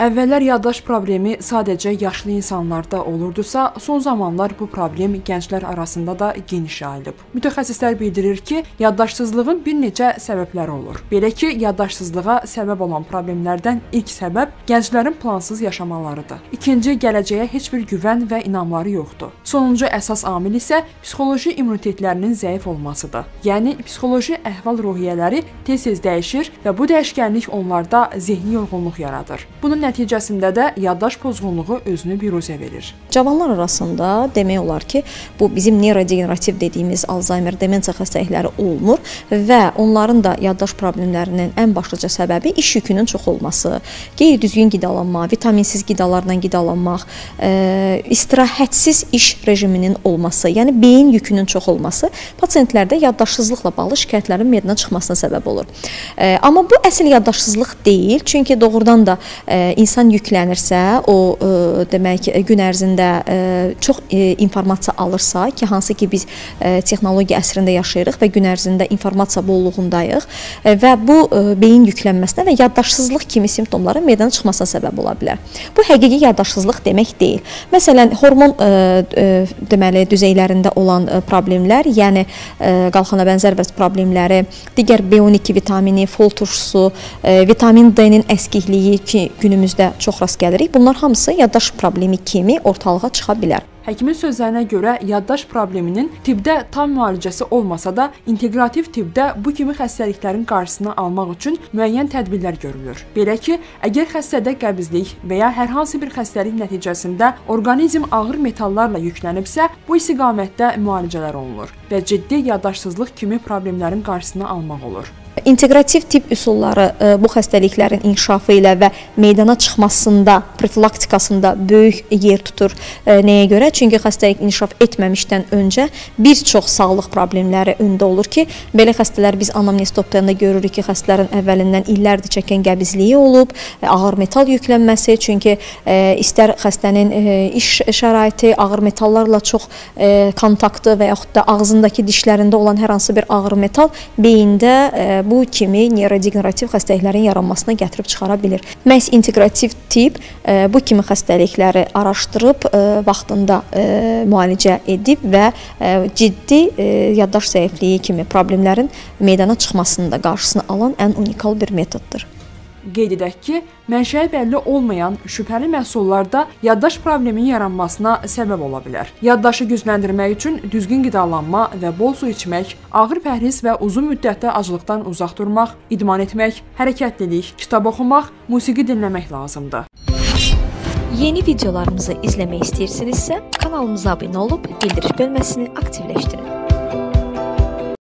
Əvvəllər yaddaş problemi sadəcə yaşlı insanlarda olurdusa, son zamanlar bu problem gənclər arasında da geniş yayılıb. Mütəxəssislər bildirir ki, yaddaşsızlığın bir neçə səbəbləri olur. Belə ki, yaddaşsızlığa səbəb olan problemlərdən ilk səbəb gənclərin plansız yaşamalarıdır. İkinci, gələcəyə heç bir güvən və inamları yoxdur. Sonuncu əsas amil isə psixoloji immunitetlərinin zəif olmasıdır. Yəni, psixoloji əhval-ruhiyyələri tez-tez dəyişir və bu dəyişkənlik onlarda zehni yorğunluq yaradır. Bunun nəticəsində də yaddaş pozğunluğu özünü biruzə verir. Cavanlar arasında demək olar ki, bu bizim neyrodegenerativ dediyimiz Alzheimer, demensiya xəstəlikləri olmur və onların da yaddaş problemlərinin ən başlıca səbəbi iş yükünün çox olması, qeyri-düzgün qidalanma, vitaminsiz qidalarla qidalanmaq, istirahətsiz iş rejiminin olması, yəni beyin yükünün çox olması pasientlərdə yaddaşsızlıqla bağlı şikayətlərin meydana çıxmasına səbəb olur. Amma bu əsl yaddaşsızlıq deyil, çünki doğrudan da insan yüklənirsə, o demək gün ərzində çox informasiya alırsa ki, hansı ki biz texnologiya əsrində yaşayırıq və gün ərzində informasiya bolluğundayıq və bu beyin yüklənməsinə və yaddaşsızlıq kimi simptomların meydana çıxmasına səbəb ola bilər. Bu həqiqi yaddaşsızlıq demək deyil. Məsələn, hormon deməli düzeylərində olan problemlər, yəni qalxana bənzər vəz problemləri, digər B12 vitamini, fol turşusu, vitamin D-nin əskikliyi ki, günümüzdə çox rast gəlirik. Bunlar hamısı yaddaş problemi kimi ortalığa çıxa bilər. Həkimin sözlərinə görə yaddaş probleminin tibbdə tam müalicəsi olmasa da, inteqrativ tibbdə bu kimi xəstəliklərin qarşısını almaq üçün müəyyən tədbirlər görülür. Belə ki, əgər xəstədə qəbizlik və ya hər hansı bir xəstəlik nəticəsində orqanizm ağır metallarla yüklənibsə, bu istiqamətdə müalicələr olunur və ciddi yaddaşsızlıq kimi problemlərin qarşısını almaq olur. İnteqrativ tibb üsulları bu xəstəliklərin inkişafı ilə və meydana çıxmasında, profilaktikasında böyük yer tutur. Nəyə görə? Çünki xəstəlik inkişaf etməmişdən öncə bir çox sağlıq problemləri öndə olur ki, belə xəstələr biz anamnez toplayanda görürük ki, xəstələrin əvvəlindən illərdir çəkən qəbizliyi olub, ağır metal yüklənməsi, çünki istər xəstənin iş şəraiti, ağır metallarla çox kontaktı və yaxud da ağzındakı dişlərində olan hər hansı bir ağır metal beyində bu kimi neyrodegenerativ xəstəliklərin yaranmasına gətirib çıxara bilir. Məhz inteqrativ tibb bu kimi xəstəlikləri araşdırıb, vaxtında müalicə edib və ciddi yaddaş zəifliyi kimi problemlərin meydana çıxmasının da qarşısını alan ən unikal bir metoddur. Qeyd edək ki, mənşəyi bəlli olmayan şübhəli məhsullarda yaddaş probleminin yaranmasına səbəb ola bilər. Yaddaşı gücləndirmək üçün düzgün qidalanma və bol su içmək, ağır pəhriz və uzun müddətdə aclıqdan uzaq durmaq, idman etmək, hərəkətlilik, kitab oxumaq, musiqi dinləmək lazımdır. Yeni videolarımızı izləmək istəyirsinizsə, kanalımıza abunə olub, bildiriş bölməsini aktivləşdirin.